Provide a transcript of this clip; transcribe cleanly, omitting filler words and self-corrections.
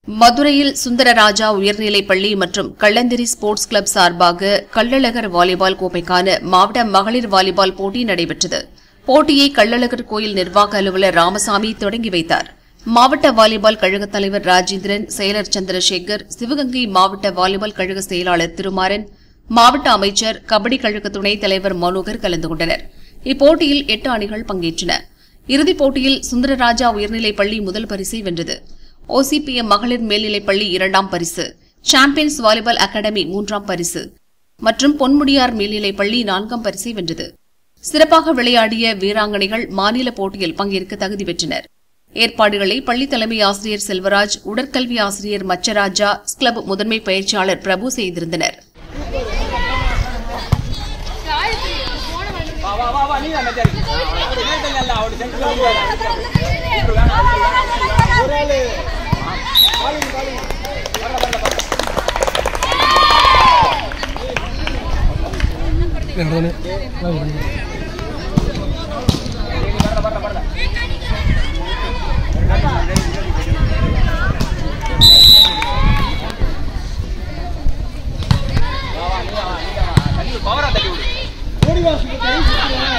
மதுரையில் சுந்தரராஜா உயர்நிலைப்பள்ளி மற்றும் கள்ளந்திரி ஸ்போர்ட்ஸ் கிளப் சார்பாக கள்ளழகர் வாலிபால் கோப்பைக்கான மாவட்ட மகளிர் வாலிபால் போட்டி நடைபெற்றது. போட்டியை கள்ளழகர் கோயில் நிர்வாக அலுவலர் ராமசாமி தொடங்கி வைத்தார். மாவட்ட வாலிபால் கழக தலைவர் ராஜேந்திரன், செயலர் சந்திரசேகர், சிவகங்கை மாவட்ட வாலிபால் கழக செயலாளர் திருமாறன், மாவட்ட அமைச்சர், கபடி கழக துணைத் தலைவர் மனோகர் கலந்து கொண்டனர். இப்போட்டியில் 8 அணிகள் பங்கேற்றன. இறுதிப் போட்டியில் சுந்தரராஜா உயர்நிலைப்பள்ளி முதல் பரிசை வென்றது. OCPM மகளிர் மேல்நிலைப்பள்ளி 2ஆம் பரிசு, சாம்பியன்ஸ் வாலிபால் அகாடமி 3ஆம் பரிசு மற்றும் பொன்முடியார் மேல்நிலைப்பள்ளி 4ஆம் பரிசை வென்றது. சிறப்பாக விளையாடிய வீராங்கனைகள் மாநில போட்டியில் பங்கேற்க தகுதி பெற்றனர். ஏற்பாடுகளை பள்ளி தலைமை ஆசிரியர் செல்வராஜ், உடற்கல்வி ஆசிரியர் மச்சராஜா, கிளப் முதன்மை பயிற்சியாளர் பிரபு செய்திருந்தனர். பவரா தட்டி விடு.